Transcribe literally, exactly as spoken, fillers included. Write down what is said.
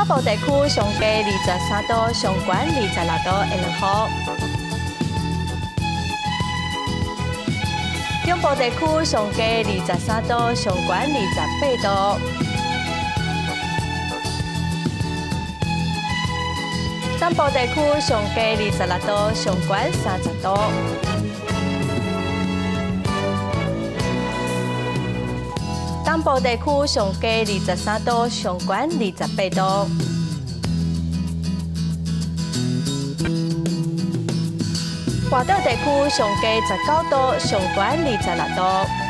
部地区上低二十三度，上悬二十六度的落雨。中部地区上低二十三度，上悬二十八度。南部地区上低二十六度，上悬三十度。东部地区上低二十三度，上悬二十八度。华岛地区上低十九度，上悬二十六度。